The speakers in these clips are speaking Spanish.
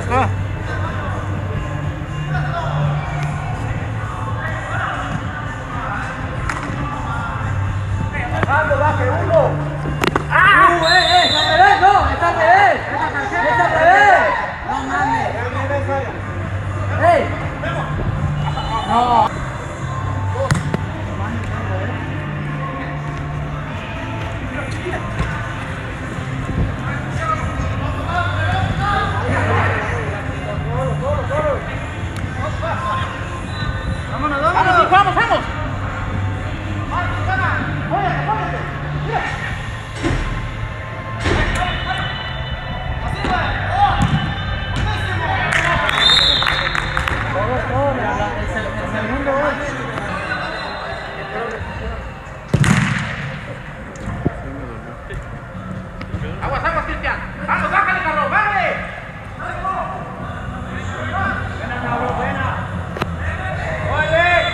está. Baje uno. ¡Ah! ¡Está al revés! ¡No! ¡Está al revés! ¡Está al revés! ¡No mames! ¡Ey! ¡No! Vámonos, vámonos. Vamos, vamos. Aguas, aguas, Cristian. Vamos, bájale, carro, bájale. Buena, cabrón, buena. ¡Oye!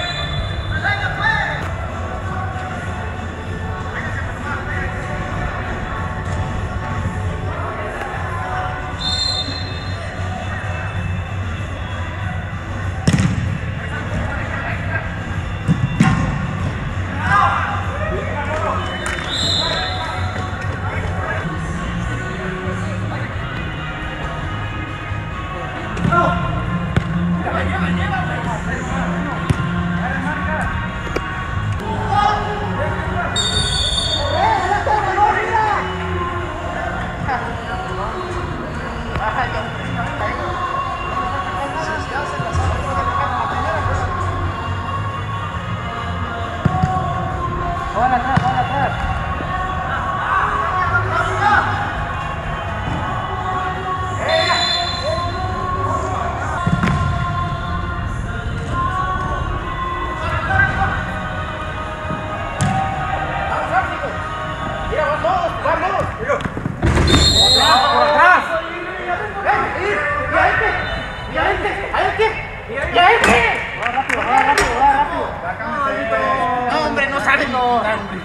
No, hombre, no saben, no.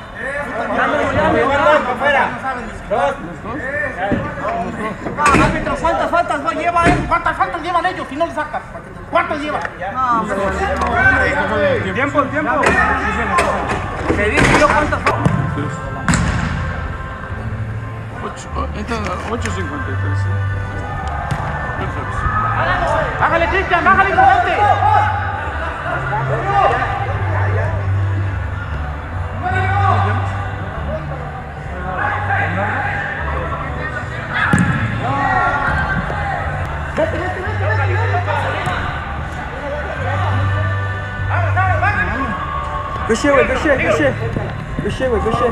Árbitros, faltas, no lleva él. ¿Cuántas faltas llevan ellos si no le sacas? ¿Cuántas llevan? No, hombre. Tiempo. Te dije yo cuántas faltas. 8:53. Bájale, Cristian, bájale, volante. Good shit, güey, good shit. Good shit, güey, good shit.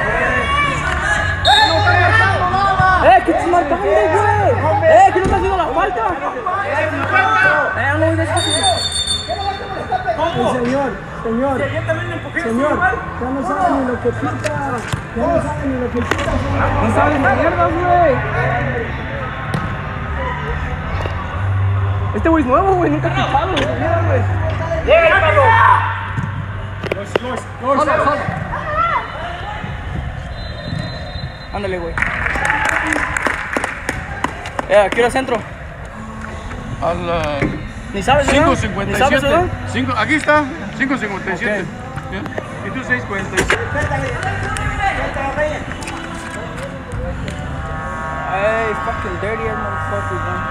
¿Qué estás marcando, güey? ¿Qué no estás haciendo la falta? No, señor, ya no saben ni lo que pita. No saben ni mierda, güey. Este güey es nuevo, güey, nunca ha pitado, güey. Mira, güey. Solo. Ándale, güey. ¿Qué hora centro? A la... ¿Ni sabes, 5:57. Aquí está, 5:57. ¿Y tú 6:46? Hey, fucking dirty ass motherfuckers, man.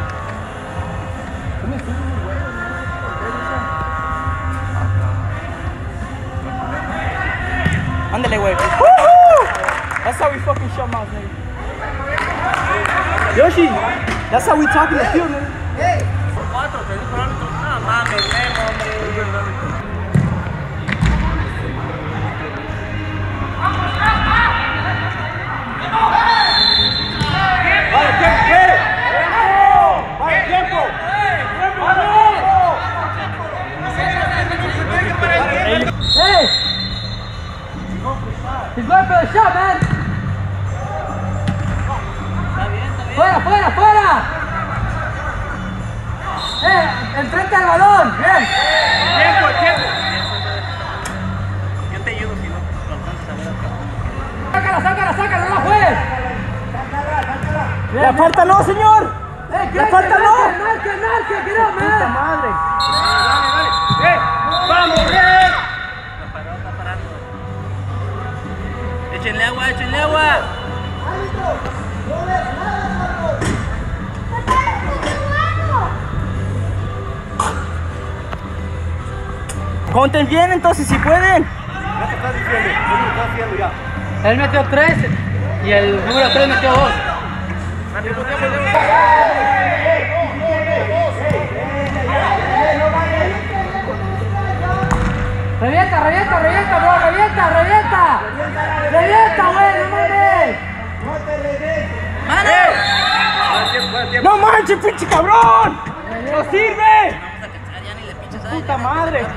Ándale, güey. That's how we fucking shut mouths, nigga. Yoshi, that's how we talk in the field, nigga. Hey. 4, te dijo el árbitro. Ah, mames, hombre. ¡Vale, tiempo! Hey! He's going for the shot, man! ¡Fuera! ¡Enfrente al balón! ¡Bien! ¡Tiempo! Yo te ayudo si no lo alcanzas a ver acá. ¡Sácala! ¡No la juegues! ¡La falta no, señor! ¿Qué ¡Le falta no! ¡Marque, quiero ¡Puta madre! ¡Vamos, bien! Está parando. Échenle agua, échenle agua. Conten bien entonces si pueden. Ya te estás diciendo, estás haciendo ya. Él metió 3 y el número 3 metió 2. Revienta, bro, revienta, güey, no mames. ¡No manches, pinche cabrón! ¡No sirve! Vamos a cansar, ya ni le pinches a ¡Puta madre!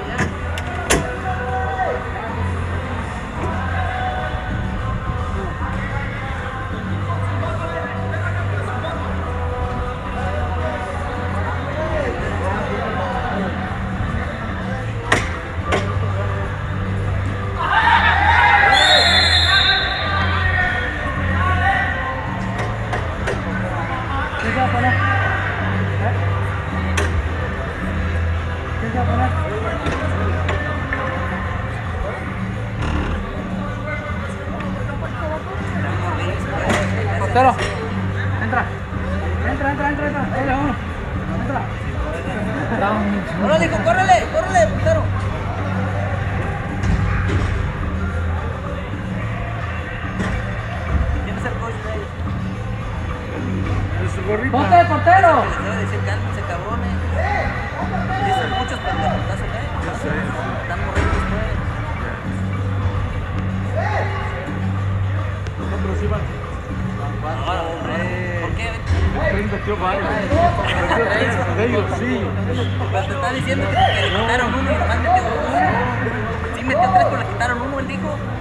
¿Qué se va a poner? ¿Qué se va a poner? Portero, entra. Dale, uno. Entra. ¡Órale, hijo, córrele, portero! ¿Quién es el coach de ellos? ¡Ponte de portero! Les debe decir, cálmense, cabrones. Dicen muchos pendejos, ¿eh? Están morritos, pues. Nosotros iban. Ahora, hombre. ¿Por qué? Metió varios. Ellos sí. Pero te está diciendo que le quitaron uno y nomás metió 2. Sí metió 3, pero le quitaron uno, él dijo.